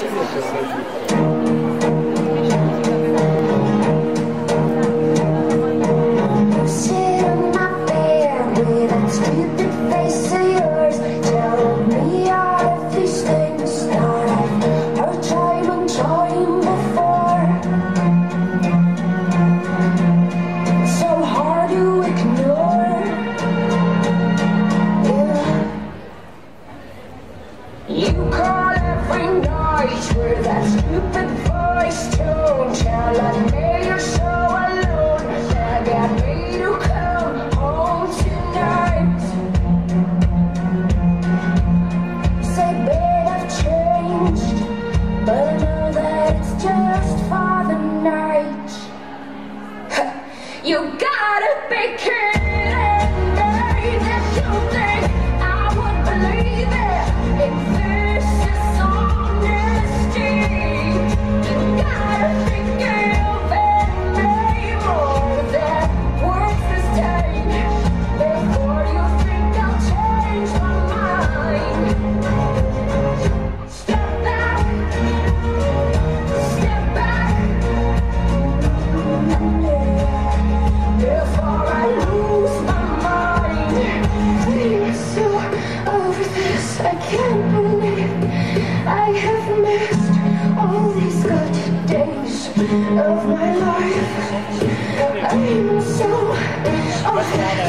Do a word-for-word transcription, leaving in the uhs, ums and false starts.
You gotta be kidding me that you think I would believe it. If this is honesty, you gotta be giving me more than words this day before you think I'll change my mind. Step back, step back. Before I lose my mind, I'm so over this. I can't believe I have missed all these good days of my life. I'm so over